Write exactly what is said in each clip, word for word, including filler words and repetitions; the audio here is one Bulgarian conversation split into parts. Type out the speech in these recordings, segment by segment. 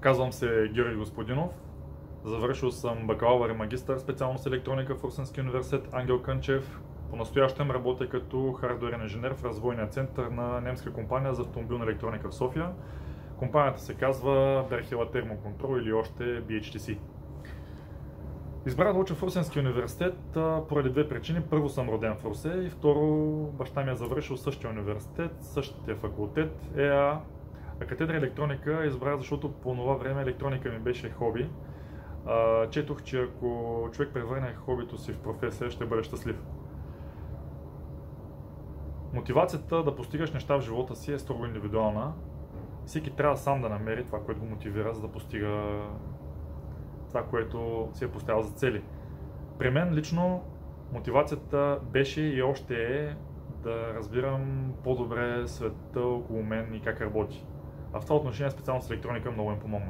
Казвам се Георги Господинов. Завършил съм бакалавър и магистър специалност електроника в Русенския университет Ангел Кънчев. По-настоящем работя като хардуерен инженер в развойния център на немска компания за автомобилна електроника в София. Компанията се казва Берхела Термоконтрол или още Би Ейч Ти Си. Избрах да уча в Русенския университет поради две причини. Първо, съм роден в Русе и второ, баща ми е завършил същия университет, същия факултет ЕА. А катедра електроника избрах, защото по това време електроника ми беше хоби. Четох, че ако човек превърне хобито си в професия, ще бъде щастлив. Мотивацията да постигаш неща в живота си е строго индивидуална. Всеки трябва сам да намери това, което го мотивира, за да постига това, което си е поставил за цели. При мен лично мотивацията беше и още е да разбирам по-добре света около мен и как работи. А в това отношение специално с електроника много им помогна.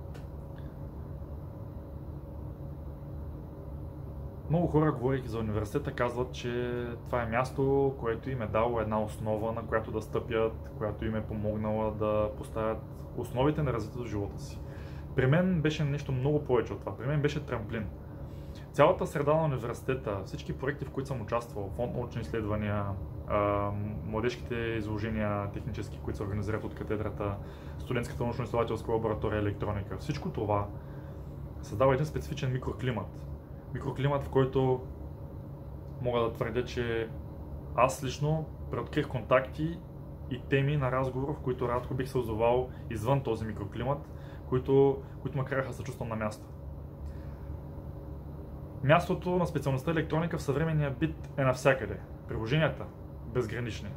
Много хора, говорейки за университета, казват, че това е място, което им е дало една основа, на която да стъпят, която им е помогнала да поставят основите на развитието в живота си. При мен беше нещо много повече от това. При мен беше трамплин. Цялата среда на университета, всички проекти, в които съм участвал, фонд научни изследвания, младежките изложения технически, които се организират от катедрата, студентската научно-изследователска лаборатория електроника, всичко това създава един специфичен микроклимат. Микроклимат, в който мога да твърдя, че аз лично преоткрих контакти и теми на разговор, в които рядко бих се озовал извън този микроклимат, които, които ме караха да се чувствам на място. Мястото на специалността електроника в съвременния бит е навсякъде. Приложенията безгранични.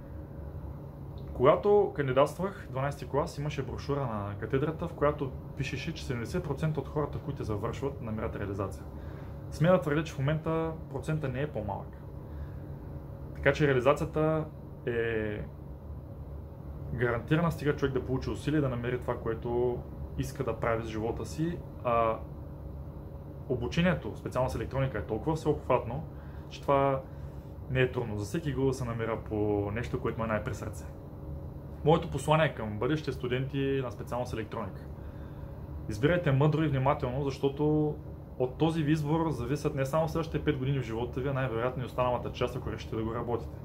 Когато кандидатствах в дванадесети клас, имаше брошура на катедрата, в която пишеше, че седемдесет процента от хората, които завършват, намират реализация. Смея да твърдя, че в момента процента не е по-малък. Така че реализацията е гарантирана, стига човек да получи усилие да намери това, което иска да прави с живота си. А обучението, специално с електроника, е толкова всеобхватно, че това не е трудно. За всеки го да се намира по нещо, което му е най-при сърце. Моето послание към бъдещите студенти на специалност електроника: избирайте мъдро и внимателно, защото от този ви избор зависят не само следващите пет години в живота ви, а най-вероятно и останалата част, ако решите да го работите.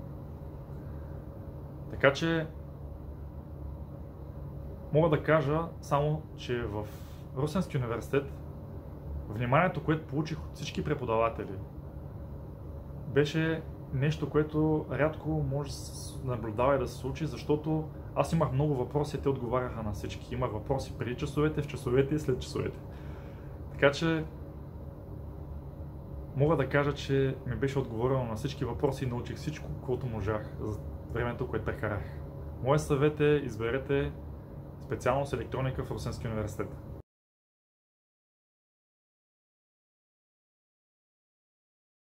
Така че мога да кажа само, че в Русенския университет вниманието, което получих от всички преподаватели, беше нещо, което рядко може да се наблюдава и да се случи, защото аз имах много въпроси и те отговаряха на всички. Имах въпроси преди часовете, в часовете и след часовете. Така че мога да кажа, че ми беше отговорено на всички въпроси и научих всичко, което можах за времето, което прекарах. Моят съвет е: изберете специалност електроника в Русенския университет.